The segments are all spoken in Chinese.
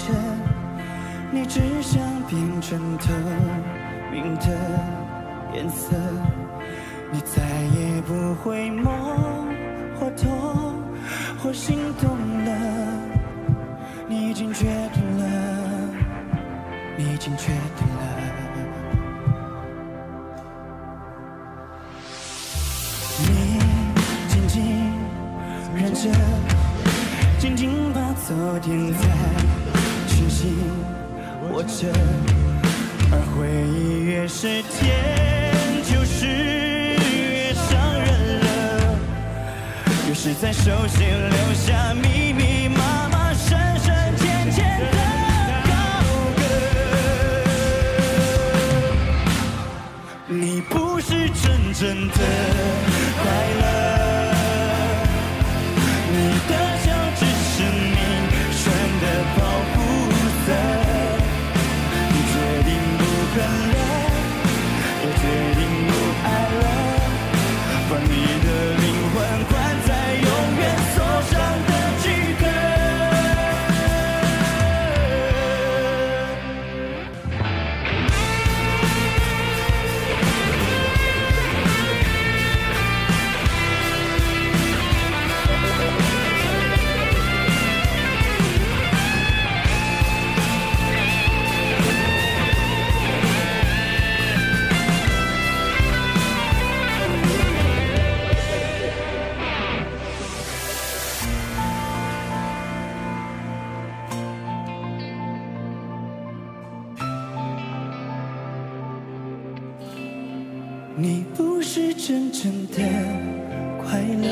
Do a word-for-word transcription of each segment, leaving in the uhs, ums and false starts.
着，你只想变成透明的颜色，你再也不会梦或痛或心动了，你已经决定了，你已经决定了。你紧紧忍着，紧紧把昨天在讯息握着，而回忆越是甜，就是越伤人了，越是在手心留下密密麻麻、深深浅浅的高歌。你不是真正的快乐。你不是真正的快乐，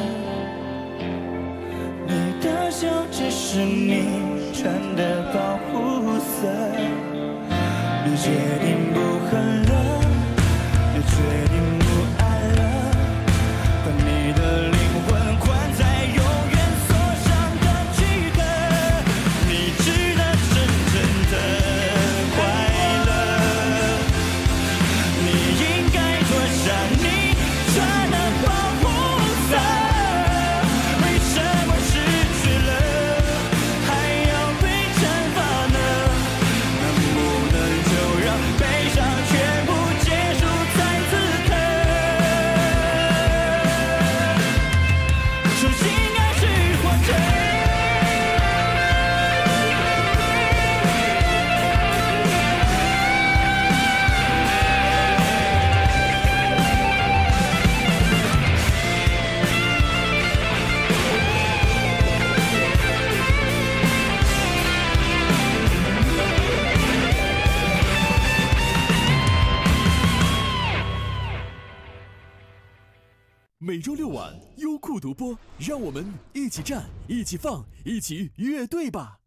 你的笑只是你穿的保护色。你决定不恨了，你决定不爱了，把你的灵魂关在永远锁上的躯壳。你值得真正的快乐，你应该像你穿的保护色，为什么失去了还要被惩罚呢？能不能就让悲伤全部结束在此刻？重新开始活着。 每周六晚，优酷独播，让我们一起站，一起放，一起乐队吧！